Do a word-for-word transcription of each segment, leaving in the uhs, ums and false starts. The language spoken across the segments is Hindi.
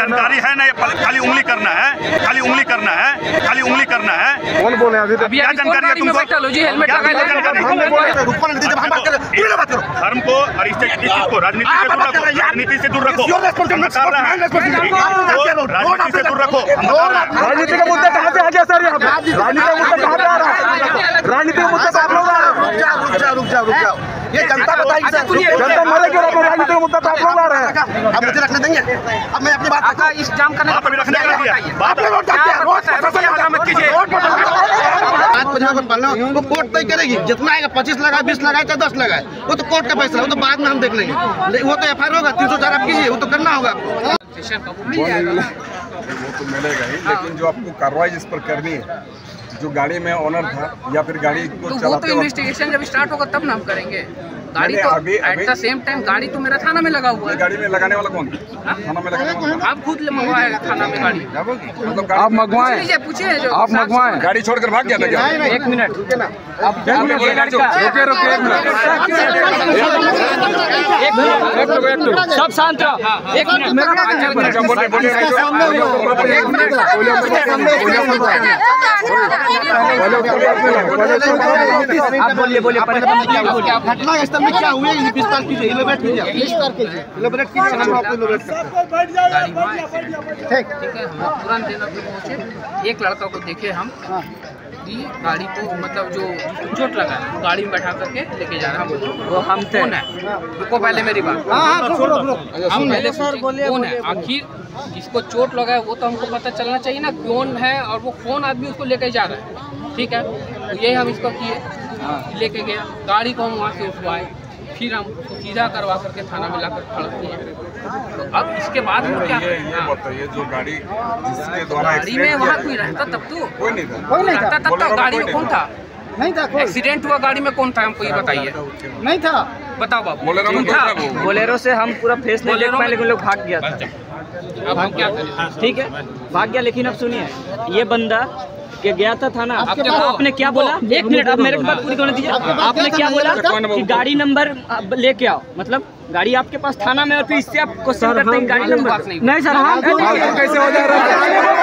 जानकारी है ना, खाली उंगली करना है, खाली उंगली करना है, खाली उंगली करना है। कौन बोले अभी तक? क्या जानकारी है तुमको? धर्म को और इस चीज को राजनीति से दूर रखो, राजनीति से दूर रखो, राजनीति से दूर रखो। राजनीति का मुद्दा कहाँ पे आ गया सर? यहाँ पे राजनीति का मुद्दा कहाँ पे आ रहा है? राजनीति का मुद्दा आप लोग रुक जाओ रुक जाओ रुक जाओ रुक जाओ ये जनता बताएगी सर, जनता मरे क्यों? राजनीति का मुद्दा तो आप लोग आ रहे हैं। अब मुझे रखने देंगे? अब मैं अपनी बात आका इस जाम करने का रखने का वो कोर्ट तय करेगी, जितना आएगा पच्चीस लगाए, बीस लगाए, चाहे दस लगाए, वो तो कोर्ट का फैसला, वो तो बाद में हम देख लेंगे। वो तो एफ आई आर होगा, तीन सौ चार आप कीजिए, वो तो करना होगा। वो तो मिलेगा ही, लेकिन जो आपको कार्रवाई जिस पर करनी है, जो गाड़ी में ओनर था या फिर गाड़ी को तो चलाते वो तो इन्वेस्टिगेशन जब स्टार्ट होगा तब ना हम करेंगे। गाड़ी तो एट द सेम टाइम गाड़ी तो मेरा थाना में लगा हुआ है। गाड़ी में लगाने वाला कौन? थाना में लगाने वाला आप खुद मंगवाए थाना में गाड़ी? मतलब आप मंगवाए? पूछिए जो आप मंगवाए? गाड़ी छोड़कर भाग गया था क्या? एक मिनट रुके रुके एक मिनट, सब शांत रहो। एक मिनट मेरा आप बोलिए बोलिए घटना स्थल में क्या हुए विस्तार कीजिए, इलेबरेट कीजिए, इलेबरेट कीजिए। ठीक है, हम तुरंत देना पे पहुँचे। एक लड़का को देखे हम कि गाड़ी को मतलब जो चोट लगा है वो गाड़ी में बैठा करके लेके जा रहा है। वो हम थे। कौन है? रुको पहले मेरी बात। हम पहले कौन है आखिर जिसको चोट लगा है, वो तो हमको पता चलना चाहिए ना कौन है, और वो कौन आदमी उसको लेके जा रहा है। ठीक है, तो यही हम इसको किए, लेके गया गाड़ी को, हम वहाँ से उठवाए, फिर हम सीधा करवा करके थाना में लाकर खड़ा किए। तो अब इसके बाद में क्या ये ये बताइए, जो गाड़ी जिसके द्वारा गाड़ी में वहाँ कोई रहता तब तो कोई नहीं था, कोई नहीं था तब तो गाड़ी में कौन था? नहीं था कोई। एक्सीडेंट हुआ गाड़ी में कौन था हमको ये बताइए। नहीं था। बताओ बाबू। बोलेरो में था? बोलेरो से हम पूरा फेस नहीं देख पाए, लेकिन लोग भाग गया था। अब हम क्या करें? ठीक है भाग गया, लेकिन अब सुनिए, ये बंदा के गया था थाना। आपके आपने क्या बोला? एक मिनट, अब मेरे बात पूरी करने दीजिए। आपने क्या बोला कि गाड़ी नंबर लेके आओ, मतलब गाड़ी आपके पास थाना में, और फिर इससे आप क्वेश्चन करते हैं गाड़ी नंबर नहीं सर। हम कैसे हो जा रहा है?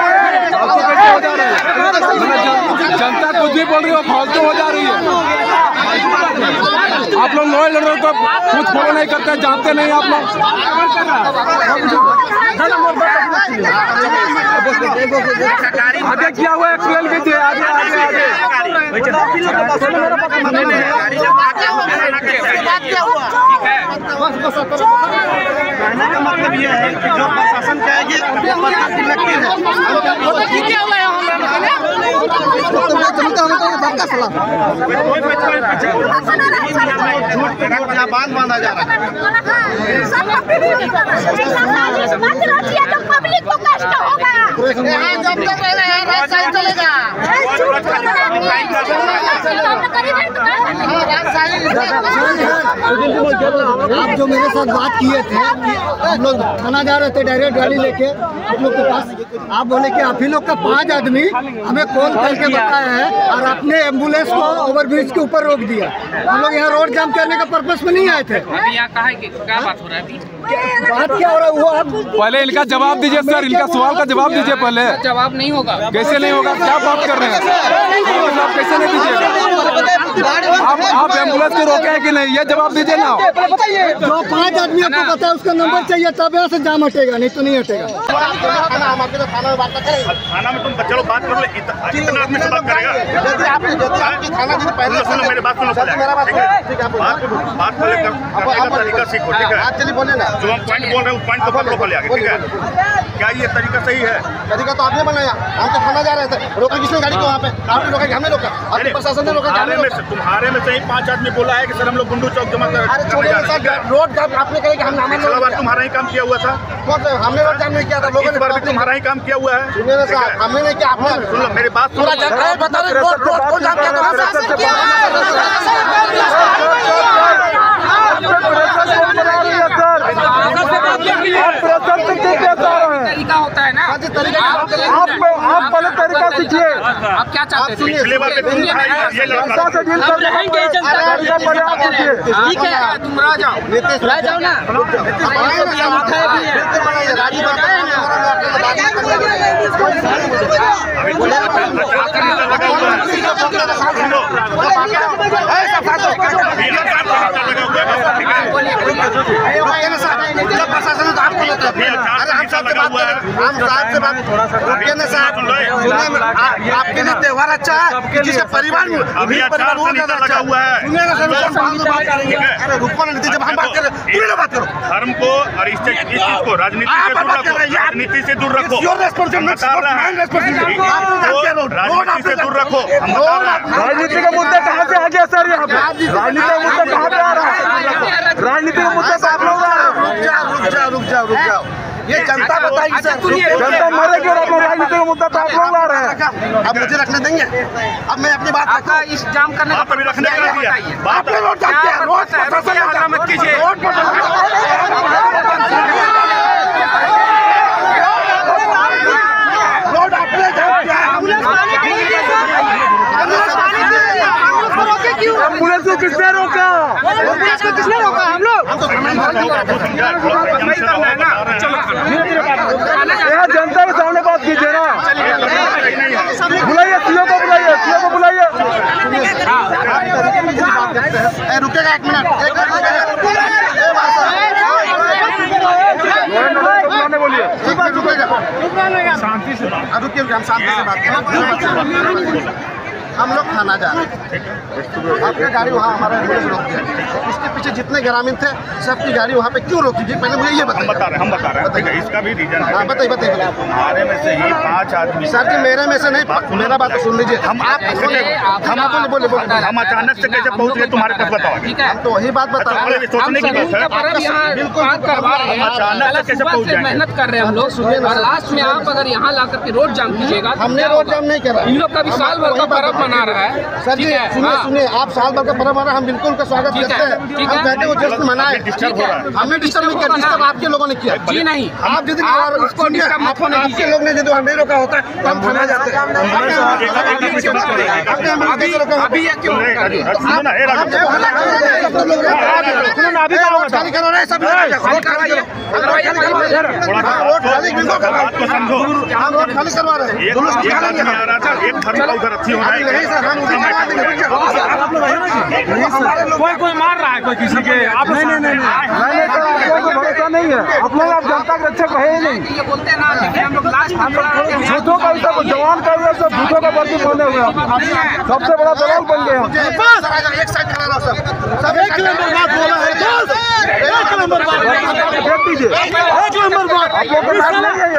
जनता कुछ भी बोल रही हो, फालतू हो जा रही है। आप लोग लॉ एंड ऑर्डर को कुछ फॉलो नहीं करते, जानते नहीं आप लोग। आगे क्या हुआ एक्सप्लेन कीजिए, आगे आगे आगे। कहने का मतलब ये है कि जो प्रशासन कहेगी बांध बांधा जा रहा है। पब्लिक को कष्ट होगा। जब तक चलेगा आप जो मेरे साथ बात किए थे, हम लोग थाना जा रहे थे डायरेक्ट गाड़ी लेके आप लोग के पास, आप बोले कि आप ही लोग का पांच आदमी हमें कॉल करके बताया है और आपने एम्बुलेंस को ओवरब्रिज के ऊपर रोक दिया। हम लोग यहाँ रोड जाम करने का पर्पस में नहीं आए थे। अभी यहाँ कहा है कि क्या बात हो रहा है? बात क्या हो रहा है वो आप पहले इनका जवाब दीजिए सर, इनका सवाल का जवाब दीजिए पहले। जवाब नहीं होगा। कैसे नहीं होगा? क्या बात कर रहे हैं? जवाब कैसे नहीं दीजिएगा? आप आप एम्बुलेंस को रोके हैं कि नहीं, ये जवाब दीजिए ना। जो पांच आदमियों को पता है उसका नंबर चाहिए, तब यहाँ से जाम हटेगा, नहीं तो नहीं हटेगा। थाना में तुम बच्चे लोग बात कर लो, इतना आदमी से बात करेगा? सुनो मेरी बात, सुनो बात बात पहले तरीका सीखो, ठीक है? जो हम पॉइंट बोल रहे हैं उस पॉइंट को फॉलो कर लिया, ठीक है? क्या ये तरीका सही है? तरीका तो आपने बनाया, हम तो थाना जा रहे थे, रोका किसने गाड़ी को? वहाँ पे आपने रोका कि हमने रोका? आपके प्रशासन ने रोका? तुम्हारे में से ही पांच आदमी बोला है कि सर हम लोग गुंडू चौक जमा कर रोड जाम आपने कहा कि हम नाम तुम्हारा ही काम किया हुआ था। हमने रोड जाम नहीं किया था, लोगों ने भी तुम्हारा ही काम किया हुआ है। सुनिए ना साहब, हमने नहीं किया, आपने सुन लो मेरी बात, पूरा जानकारी बता रहे। रोड रोड कौन जाम किया था? तरीका होता है ना, आप आप पहले तरीका सीखिए। आप क्या चाहते हैं? पिछली बार पे तुम ये जनता से डील कर रहेंगे जनता। ठीक है, तुम रह जाओ, रह जाओ ना। प्रशासन तो आपको लेते हैं। अरे हम साहब से बात करें, हम साहब से बात रुकिए ना साहब, सुनिए आपके लिए त्योहार अच्छा है जिससे परिवार में अभी परिवार लगा हुआ है। सुनिए ना सर, बात करेंगे। अरे रुको ना, जब हम बात करें तुम ना बात करो। धर्म को और इस चीज को राजनीति से दूर रखो, राजनीति से दूर रखो, राजनीति से दूर रखो। राजनीति का मुद्दा कहाँ से आ गया सर? यहाँ पे राजनीति का मुद्दा कहाँ पे आ रहा है? राजनीति का मुद्दा तो आप लोग आ रहे हैं। रुक जाओ रुक जाओ रुक जाओ रुक जाओ, ये जनता बताएगी सर। जनता मरेगी और अपने राजनीति का मुद्दा तो आप लोग ला रहे हैं। अब मुझे रखने देंगे? अब मैं अपनी बात आपका इस जाम करने का आप अभी रखने का दिया। आपने रोड जाम किया, रोड प्रशासन हल्ला मत कीजिए। रोड प्रशासन रोड आपने जाम किया। एम्बुलेंस को किसने रोका? एम्बुलेंस को किसने रोका? हम लोग। यहाँ जनता के सामने बात कीजिए ना। बुलाइए सीओ को, बुलाइए सीओ को, बुलाइए। रुकेगा एक मिनट, एक मिनट बोलिए। शांति से रुकिए, हम शांति से बात करें। हम लोग थाना जा रहे हैं, आपकी गाड़ी वहाँ हमारा एम्बुलेंस रोक दिया। इसके पीछे जितने ग्रामीण थे सबकी गाड़ी वहाँ पे क्यों रोकी थी, पहले मुझे ये बताइए। बता रहे हम बता रहे हैं, ठीक है, इसका भी रीजन है। हाँ बताइए बताइए। हमारे में से ही पांच आदमी। सर जी मेरे में से नहीं, मेरा बात तो सुन लीजिए। हम आप बोले हम बोले बोले बोले हम अचानक से कैसे पहुंच गए तुम्हारे पास, बताओ। ठीक है, हम तो वही बात बता रहे हैं। सोचने की बात है। बिल्कुल करवा रहे हैं, अचानक से कैसे पहुंच जाएंगे? मेहनत कर रहे हैं हम लोग, और लास्ट में आप अगर यहाँ ला करके रोड जाम कीजिएगा। हमने रोड जाम नहीं करा। इन लोग का भी साल भर का पर्व मना रहा है। सर जी सुनिए सुनिए, आप साल भर का पर्व मना, हम बिल्कुल उनका स्वागत करते हैं। हम कहते हैं वो जश्न मनाए। डिस्टर्ब हो रहा है। हमने डिस्टर्ब नहीं किया, डिस्टर्ब आपके लोगों ने किया। जी नहीं, आप यदि उसको डिस्टर्ब मत होने आपके दीजिए। लोग ने यदि हमें रोका होता है तो हम थाना जाते हैं। अभी ये क्यों सुनो ना, ए राजू, खाली करो रे सब, रोड करवाइए, रोड खाली बिल्कुल बात को समझो। हम रोड खाली करवा रहे हैं। एक एक आदमी आ रहा था, एक धर्म का उधर अच्छी होना है। नहीं सर, हम उधर करवा देंगे। कोई कोई मार रहा है कोई किसी के? आप नहीं नहीं नहीं नहीं सर, आप लोगों को भरोसा नहीं है। आप लोग आप जनता के रक्षक है ही नहीं। ये बोलते हैं ना कि हम लोग लास्ट झूठों का सब जवान कर रहे, सब झूठों का वर्दी बने हुए हैं। सबसे बड़ा दलाल बन गए हैं। एक साइड खड़ा रहो सब, सब एक नंबर बात बोला है। एक नंबर बात देख दीजिए, एक नंबर बात। आप लोग का नाम नहीं है ये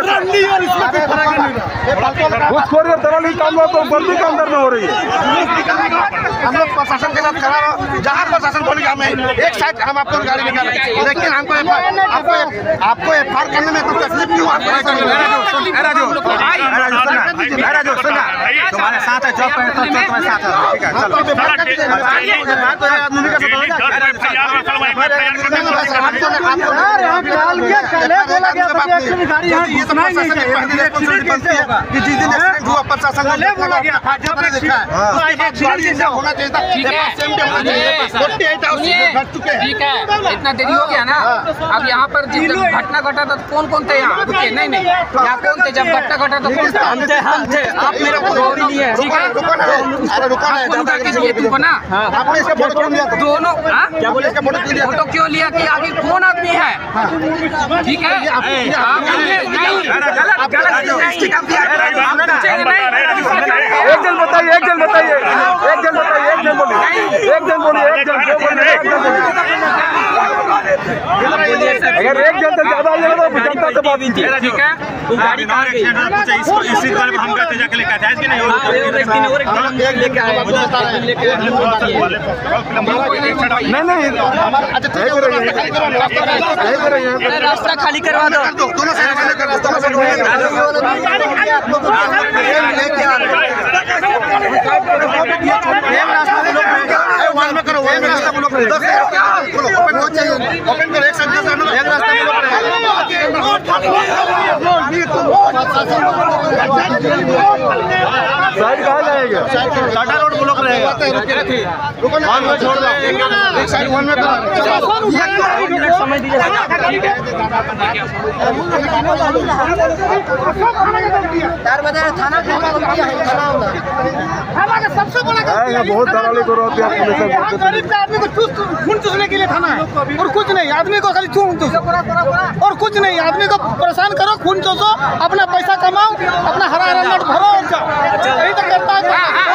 घूसखोरी और दलाली काम लोग तो वर्दी के अंदर में हो रही है। हम लोग प्रशासन के साथ खड़ा रहो, जहाँ प्रशासन बोलेगा हमें एक साइड हम आपको गाड़ी निकालें, लेकिन हमको आपको आपको एफ आई आर करने में कुछ तकलीफ क्यों? तुम्हारे साथ है, जॉब पे तुम्हारे साथ है, ठीक है चलो। जिस दिन एक्सीडेंट हुआ प्रशासन ने बोला गया था, जब ने देखा है होना चाहिए था। ठीक है, इतना देरी हो गया ना। अब यहाँ पर जब घटना घटा था तो कौन कौन थे यहाँ? रुके, नहीं नहीं, यहाँ कौन थे जब घटना घटा तो कौन थे? हम थे हम थे आप मेरे को रोक नहीं है। ठीक है, अरे रुका है, फोन करके दिए तुमको ना। आपने इसका फोटो क्यों लिया? दोनों हाँ? क्या बोले इसका फोटो क्यों लिया? फोटो क्यों लिया कि आगे कौन आदमी है? ठीक है, आप नहीं, गलत गलत नहीं। एक जन बताइए, एक जन बताइए, एक जन बताइए, एक जन बोलिए, एक जन बोलिए, एक जन बोलिए, एक जन बोलिए। अगर एक जन से ज्यादा आ जाएगा तो जनता से बात कीजिए। ठीक है, वो गाड़ी कहाँ गई? इसको इसी बारे में हम कहते जाके लेके आते हैं कि नहीं? हाँ, और एक दिन और एक दिन लेके आए लेके नहीं नहीं रास्ता खाली करवा दो। दोनों साइड से लेकर दोनों साइड में करो, वही में रास्ता ब्लॉक रहे। ओपन हो चाहिए, ओपन करो, एक साइड से एक रास्ता ब्लॉक रहे। साइड कहाँ जाएगा? टाटा रोड ब्लॉक रहेगा। करवाते हैं, रुकिए रुको ना, वन में छोड़ दो, एक साइड वन में समय दीजिए। सबसे बड़ा बहुत दलाली करो गरीब का आदमी को चूस खून चूसने के लिए थाना है और कुछ नहीं, आदमी को खाली खून चूसो और कुछ नहीं, आदमी को परेशान करो, खून चूसो, अपना पैसा कमाओ, अपना हरा हरा नोट भरो और जाओ, यही तो करता है।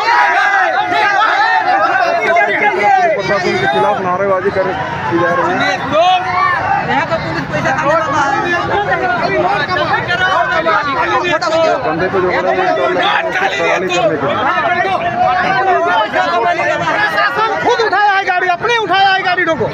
प्रशासन के खिलाफ नारेबाजी कर की जा रही है। कंधे पे जो बड़ा खुद उठाया है गाड़ी, अपने उठाया है गाड़ी को,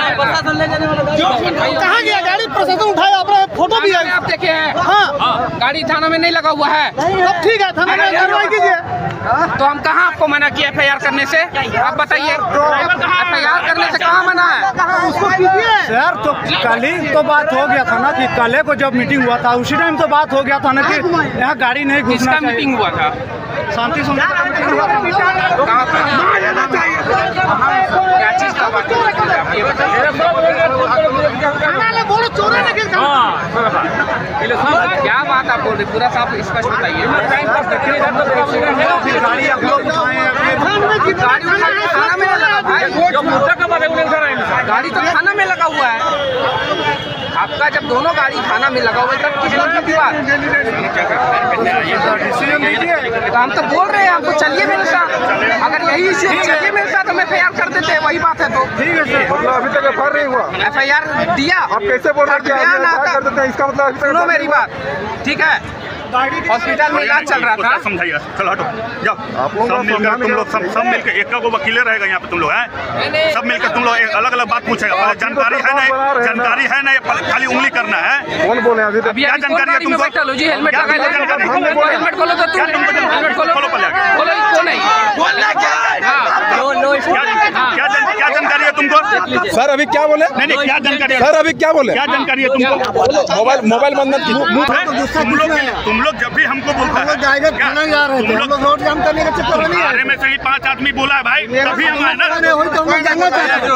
कहाँ गया गाड़ी? प्रशासन उठाया, अपना फोटो भी है, आप देखे हैं। हाँ, गाड़ी थाना में नहीं लगा हुआ है, अब ठीक है, थाना में कार्रवाई कीजिए। तो हम कहाँ आपको मना किया एफ आई आर करने से? आप बताइए, एफ आई आर करने से कहाँ मना है? उसको कीजिए सर। तो कल ही तो बात हो गया था ना कि कल को जब मीटिंग हुआ था उसी टाइम तो बात हो गया था ना कि यहाँ गाड़ी नहीं घुसना किसका मीटिंग हुआ था? शांति सुन कहाँ पर? क्या चीज का बात हो रही है? ये बताइए। बोलो चोर है लेकिन क्या बात आप बोल रहे, पूरा साफ स्पष्ट बताइए। गाड़ी आप लोग उठाए गाड़ी थाना में लगा भाई, गाड़ी तो थाना में लगा हुआ है आपका। जब दोनों गाड़ी थाना में लगा हुआ है तब किस बात की बात? तो हम तो बोल रहे हैं आपको, चलिए मेरे साथ, अगर यही इश्यू चलिए मेरे साथ, हम एफ आई आर कर देते हैं, वही बात है। तो ठीक है सर, मतलब अभी तक एफ आई आर नहीं हुआ, एफ आई आर दिया, आप कैसे बोल रहे हैं कि बयान आप आता- कर देते हैं? इसका मतलब अभी तक सुनो मेरी बात, ठीक है, हॉस्पिटल में इलाज चल रहा था। समझाइए, चलो हटो जाओ, आप लोग सब मिलकर तुम लोग सब सब मिलकर एक को वकीले रहेगा यहाँ पे तुम लोग हैं, सब मिलकर तुम लोग अलग अलग बात पूछेगा। पहले जानकारी है नहीं, जानकारी है नहीं, खाली उंगली करना है। कौन बोले अभी तक? अभी क्या अभी जानकारी है गाड़ी में तुमको? बैठा लो जी, हेलमेट क्या लगा लो, जानकारी है? हेलमेट खोलो तो तुम, हेलमेट खोलो, खोलो पहले आगे। खोलो, इसको नहीं, हाँ, लो लो इसको, क्या क्या जान- क्या जानकारी है तुमको? सर अभी क्या बोले? नहीं नहीं, क्या जानकारी है? सर अभी क्या बोले? क्या जानकारी है तुमको? मोबाइल मोबाइल बंद मत कीजिए। तुम लोग तुम लोग जब भी हमको बोलता है डायरेक्ट क्या? थाना जा रहे थे, तुम हम लोग रोड जाम करने के चक्कर में नहीं बारे में से ही पांच आदमी बोला है भाई, तभी हम आए ना। आए, वही तो हम लोग जानना चाहते हैं।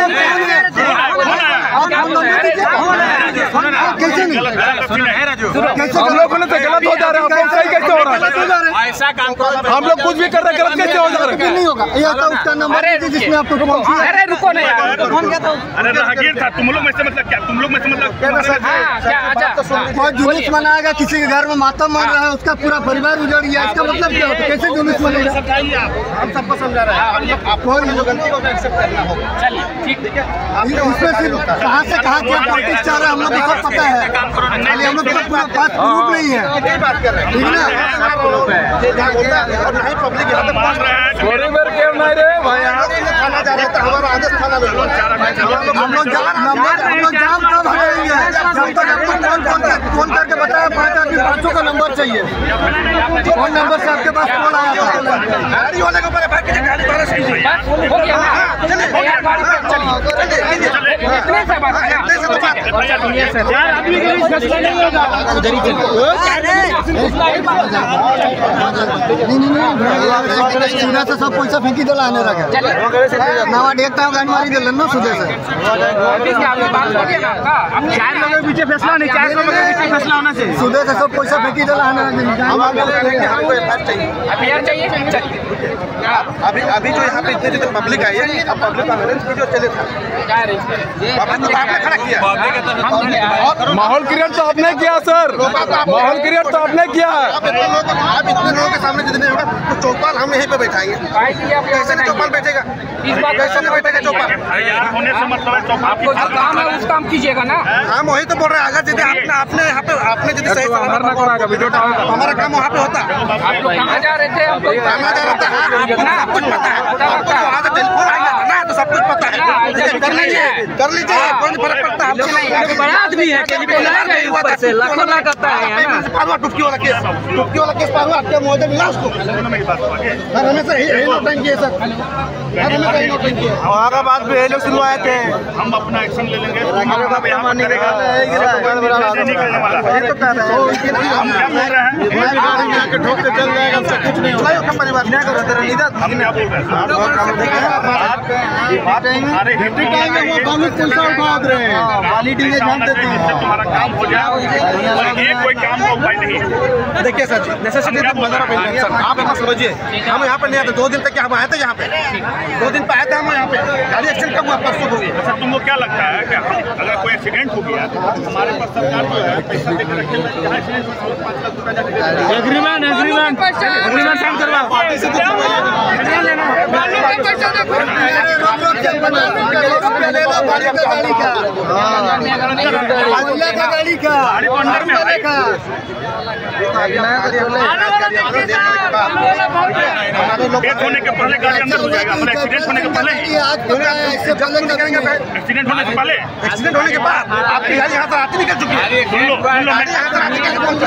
कैसे नहीं? कैसे हम लोग बोले तो गलत हो जा रहे हैं, आप लोग सही कैसे हो रहा है? ऐसा काम करो, हम लोग कुछ भी कर रहे हैं, गलत कैसे हो जा रहे हैं? नहीं होगा, ये होता उसका नंबर दीजिए जिसमें आपको फोन किया। अरे रुको ना यार, अरे राहगीर था, तुम लोग में से मतलब क्या? तुम लोग में से मतलब हाँ, क्या अच्छा, कोई जुलूस मनाएगा, किसी के घर में मातम मर रहा है, उसका पूरा परिवार उजड़ गया, इसका मतलब क्या होता है? कैसे जुलूस मनेगा? हम सबको समझा रहे हैं, आपको जो गलती को एक्सेप्ट करना होगा। चलिए ठीक है। उसमें सिर्फ कहाँ से कहाँ क्या पॉलिटिक्स चल रहा है हम लोग को सब पता है, खाली हम लोग के पूरा बात प्रूफ नहीं है, यही बात कर रहे हैं, ठीक है ना? ये जहाँ होता है और नहीं पब्लिक यहाँ तक पहुँच रहे हैं। थोड़ी देर क्यों नहीं रे भाई? थाना जा रहे थे, हमारा आदेश थाना में हुआ। हम लोग जाम नंबर हम लोग जाम कब हटाएंगे? जब तक आपको फोन फोन कर फोन करके बताया पाँच आदमी पाँचों का नंबर चाहिए, फोन नंबर से आपके पास कॉल आया था। गाड़ी वाले के ऊपर एफ आई आर कीजिए, गाड़ी वाला सही हुई। हो गया ना, चलिए यार, गाड़ी पे चलिए, इतने से बात है ना? चार आदमी के बीच फैसला नहीं होगा। नहीं नहीं नहीं, सीधा से सब पैसा फेंकी दिला आने लगे, नवा देखता हूँ गाड़ी मारी दिल ना सुधे से। आपने बात करिए ना आपका, आप चार लोगों के पीछे फैसला नहीं, चार लोगों के पीछे फैसला होना चाहिए। सुधे से सब पैसा फेंकी दिला आने लगे। हम आगे लेंगे, हमको एफ आई आर चाहिए। एफ आई आर चाहिए, चलिए। अभी अभी जो यहाँ पे इतने जितने पब्लिक आई है, अब पब्लिक का अरेंज कीजिए, चले था क्या अरेंज करें? पब्लिक को आपने खड़ा किया। माहौल क्रिएट तो आपने किया सर, माहौल क्रिएट तो आपने किया। आप इतने लोग आप इतने लोगों के सामने जितने होगा तो चौपाल हम यहीं पे बैठाएंगे। भाई के लिए आप कैसे नहीं चौपाल बैठेगा? इस बात कैसे नहीं बैठेगा चौपाल? होने से मतलब है चौपाल आपको जो काम है उस काम कीजिएगा ना। हम वही तो बोल रहे हैं, अगर यदि आपने आपने यहाँ पे आपने यदि सही हमारा काम वहाँ पे होता। आप लोग कहाँ जा रहे थे? हम लोग कहाँ जा रहा था? आपको ना सब कुछ पता है, आपको तो वहाँ से टेलीफोन आ गया था ना, तो सब कुछ पता है। कर लीजिए, कर लीजिए, कोई फर्क पड़ता है। बड़ा आदमी है, टेलीफोन आएगा ऊपर से, लाखों लाख आता है यहाँ ना। पार हुआ टुटकी वाला केस, टुटकी वाला केस पार हुआ, आपका मुआवजा मिला उसको? मेरी बात सुनिए। सर हमेशा यही नौटंकी है सर, हर हमेशा यही नौटंकी है। औरंगाबाद में ये लोग सुनवाए थे, हम अपना एक्शन ले लेंगे। हम क्या बोल रहे हैं? हम क्या बोल रहे हैं? तुम्हारा काम हो जाए, ये कोई काम का उपाय नहीं है। देखिए सर जी, नेसेसिटी सर आप अपना समझिए, हम यहाँ पे नहीं आते, दो दिन तक हम आए थे यहाँ पे, दो दिन पे आए थे हम यहाँ पे, गाड़ी एक्सीडेंट कब हुआ? परसों हो गया। अच्छा, तुमको क्या लगता है कि हम अगर कोई एक्सीडेंट हो गया हमारे पास सरकार जो है पैसा देकर रखे हुए एक्सीडेंट में पाँच लाख रुपया एग्रीमेंट एग्रीमेंट एग्रीमेंट साइन करवा पार्टी से गाड़ी का गाड़ी को अंदर में डेथ होने के पहले गाड़ी अंदर हो जाएगा, मतलब एक्सीडेंट होने के पहले ही, एक्सीडेंट होने से पहले, एक्सीडेंट होने के बाद आपकी गाड़ी यहाँ तक आती निकल चुकी है। सुन लो सुन लो गाड़ी यहाँ तक आती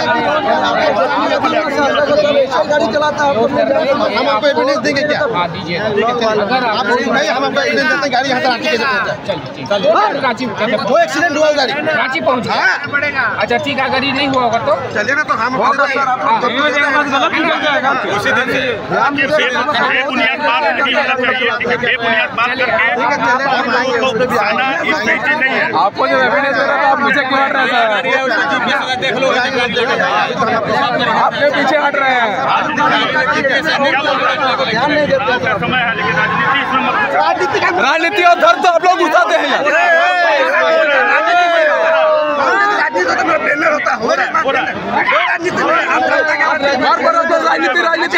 गाड़ी चलाता है, हम आपको एविडेंस देंगे क्या? हाँ दीजिए। आप नहीं, हम आपको एविडेंस देते हैं, गाड़ी यहाँ तक आती कैसे? रांची वो एक्सीडेंट हुआ गाड़ी रांची पहुँच हाँ अच्छा ठीक है, अगर ये नहीं हुआ होगा तो चलिए ना, तो हम उसी दिन से बेबुनियाद बात नहीं होना चाहिए, ठीक है? बेबुनियाद बात करके आना ये सही चीज नहीं है। आपको जो एविडेंस दे रहा था आप मुझे क्यों हट रहे हैं? देख लो आपके पीछे हट रहे हैं। समय है लेकिन राजनीति इसमें मत राजनीति और धर्म तो आप लोग घुसाते हैं राजनीति राजनीति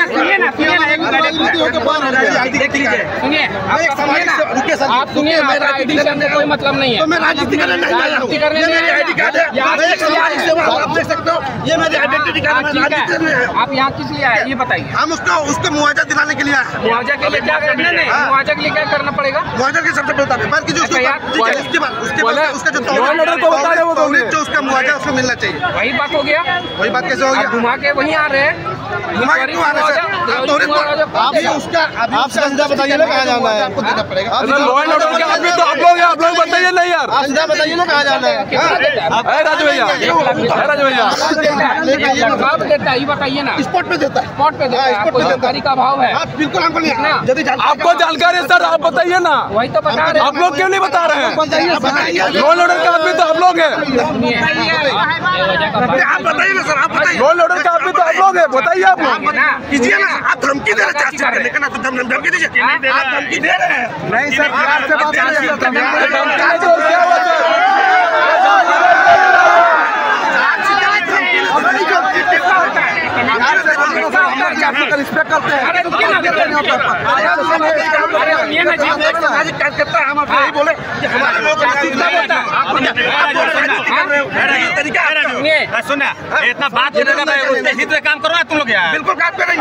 आप सुनिए, राजनीति करने कोई मतलब नहीं है। मैं राजनीति करने नहीं आया हूँ, ये मेरी आईडी कार्ड है, आप देख सकते हो, ये मेरी आइडेंटिटी कार्ड है। आप यहाँ किस लिए आए ये बताइए? हम उसको उसको मुआवजा दिलाने के लिए आए। मुआवजा के लिए क्या करना है? मुआवजा के लिए क्या करना पड़ेगा? मुआवजा के सबसे बता दें, बाकी जो उसके बाद उसके बाद उसका जो को बता रहे वो जो उसका मुआवजा उसको मिलना चाहिए। वही बात हो गया, वही बात कैसे हो गया? घुमा के वहीं आ रहे हैं, घुमा के क्यों आ रहे हैं? आप उसका आप सीधा बताइए ना कहाँ जाना है, आपको देना पड़ेगा। लॉ एंड ऑर्डर के आदमी तो आप लोग हैं, आप लोग बताइए नहीं यार, आप सीधा बताइए ना कहाँ जाना है। है राजू भैया, है राजू भैया कब देता है ये बताइए ना। स्पॉट पे देता है, स्पॉट पे देता है, आपको जानकारी का अभाव है। आप बिल्कुल हमको नहीं ना, यदि आपको जानकारी है सर, आप बताइए ना। वही तो बता रहे हैं। आप लोग क्यों नहीं बता रहे हैं? बताइए, लॉ एंड ऑर्डर के आदमी तो आप लोग हैं, आप बताइए ना सर, आप बताइए। लॉ एंड ऑर्डर के आदमी तो आप लोग हैं, बताइए आप लोग कीजिए ना, आप धमकी दे रहे हैं, चार लेकिन आप धमकी दीजिए, आप धमकी दे रहे हैं। नहीं सर, प्यार से बात रिस्पेक्ट करते हैं। हम आपको यही बोले कि हमारे लोग सुना इतना बात उसके हित में काम करो ना तुम लोग यार। बिल्कुल काम करेंगे,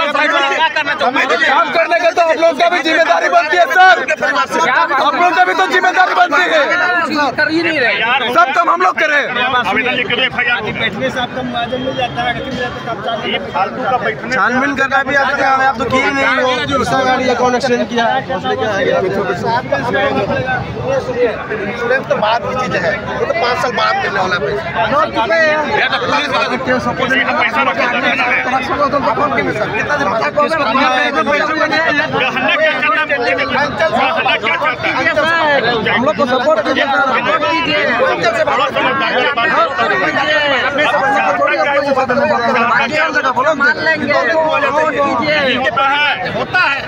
काम करने का तो आप लोग का भी जिम्मेदारी बनती है सर, आप लोग का भी तो जिम्मेदारी बनती है। कर ही नहीं रहे, सब काम हम लोग करें। आवेदन लिख के एफ आई आर बैठने से आपका मुआवजा मिल जाता है, फालतू का बैठने छानबीन करना भी आपके काम है, आप तो किए नहीं हो। दूसरा गाड़ी कौन एक्सीडेंट किया है? इंश्योरेंस तो बात की चीज है, वो तो पाँच साल बाद मिलने वाला पैसा हम लोग को सपोर्ट कीजिए, होता है।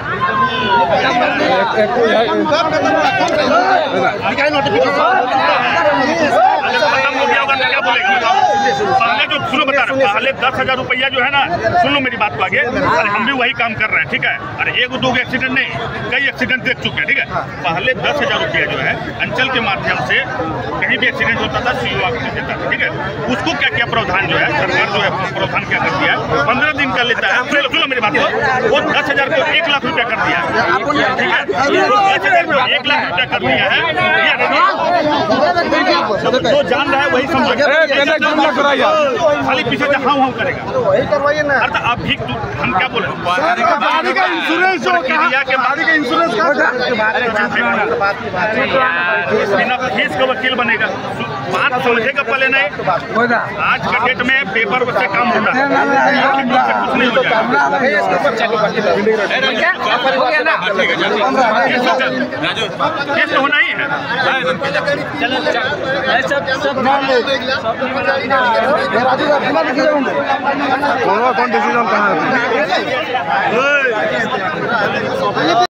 पहले जो सुनो बता रहा हूँ, पहले दस हजार रुपया जो है ना, सुन लो मेरी बात को आगे। अरे हम भी वही काम कर रहे हैं, ठीक है? अरे एक दो एक्सीडेंट नहीं, कई एक्सीडेंट देख चुके हैं, ठीक है? पहले दस हजार रुपया जो है अंचल के माध्यम से कहीं भी एक्सीडेंट होता था, सीओ ऑफिस देता था, ठीक है? उसको क्या क्या प्रावधान जो है सरकार जो है प्रावधान क्या कर दिया है, पंद्रह दिन का लेता है। सुनो सुनो मेरी बात को, वो दस हजार को एक लाख रुपया कर दिया है, ठीक है? दस हजार को एक लाख रुपया कर दिया है। जो जान रहा है वही समझ कराइए खाली पीछे से हाँ हाँ करेगा। वही करवाइए ना। अरे तो अब भी तू- हम क्या बोले गाड़ी का इंश्योरेंस जो प्रक्रिया के गाड़ी का इंश्योरेंस का बिना फीस का वकील बनेगा। बात समझेगा पहले नहीं। आज के डेट में पेपर से काम होता है, कुछ नहीं हो जाएगा। केस तो होना ही है। सब सब कौन डिसीजन कहाँ है?